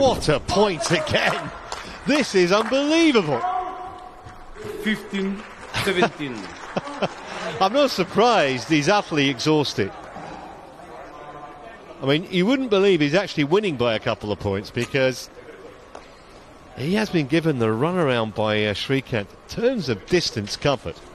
What a point again. This is unbelievable. 15-17. I'm not surprised he's utterly exhausted. I mean, you wouldn't believe he's actually winning by a couple of points, because he has been given the runaround by Srikanth in terms of distance covered.